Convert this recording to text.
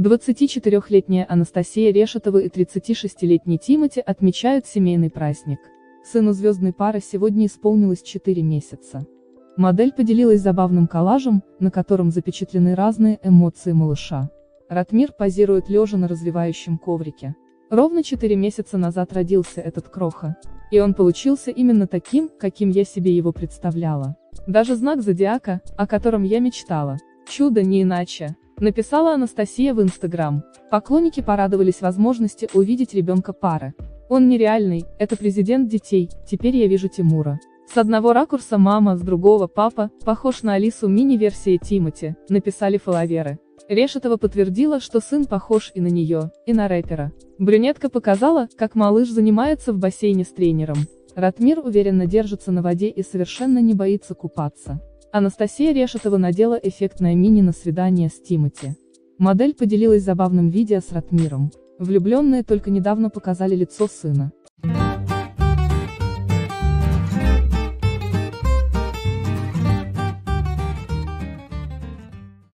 24-летняя Анастасия Решетова и 36-летний Тимати отмечают семейный праздник. Сыну звездной пары сегодня исполнилось 4 месяца. Модель поделилась забавным коллажем, на котором запечатлены разные эмоции малыша. Ратмир позирует лежа на развивающем коврике. Ровно 4 месяца назад родился этот кроха. И он получился именно таким, каким я себе его представляла. Даже знак зодиака, о котором я мечтала. Чудо не иначе. Написала Анастасия в Инстаграм. Поклонники порадовались возможности увидеть ребенка пары. Он нереальный, это президент детей, теперь я вижу Тимура. С одного ракурса мама, с другого папа, похож на Алису мини-версия Тимати, написали фолловеры. Решетова подтвердила, что сын похож и на нее, и на рэпера. Брюнетка показала, как малыш занимается в бассейне с тренером. Ратмир уверенно держится на воде и совершенно не боится купаться. Анастасия Решетова надела эффектное мини на свидание с Тимати. Модель поделилась забавным видео с Ратмиром. Влюбленные только недавно показали лицо сына.